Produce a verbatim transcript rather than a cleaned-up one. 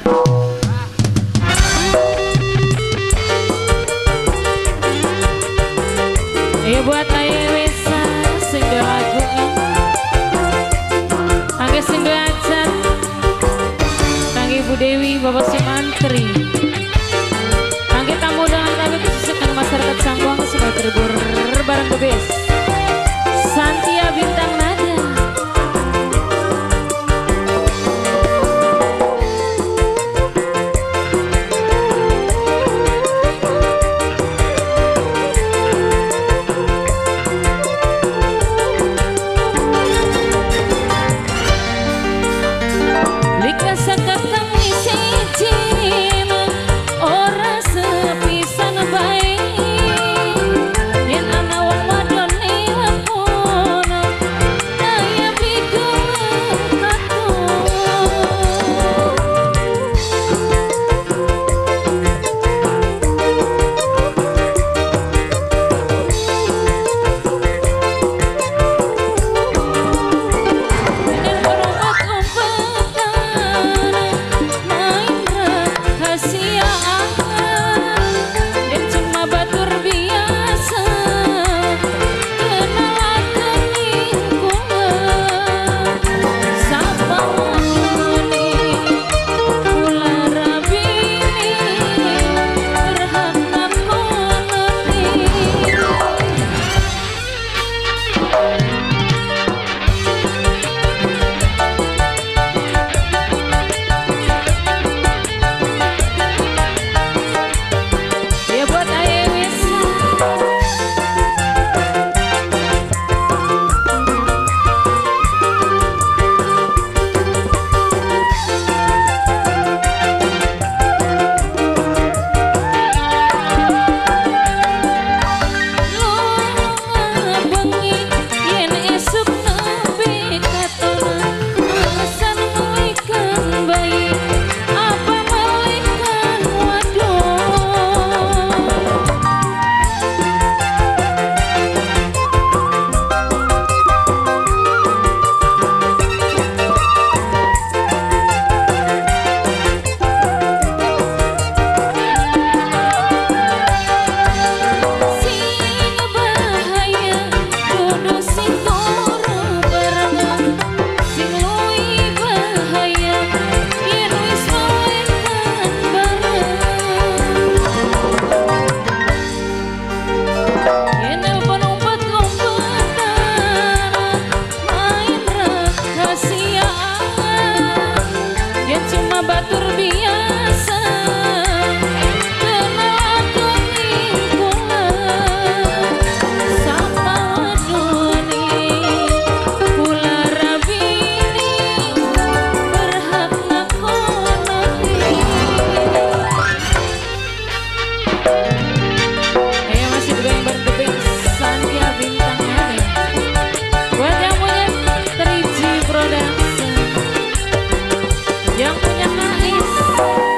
Iya buat Aye Wisa sing lagu Angge sing ajar Kangge Ibu Dewi Bapak Sumantri Kangge tamu dengan kami khususkan masyarakat Sangguang sebagai terhibur bareng bebes Santia Bintang Nada batur biasa kenal aku lingkungan sama wadoni pula rabini berhak nakononi ayo masih juga yang berdebing Santia Bintang Nada buat yang punya tiga G Production yang punya Nais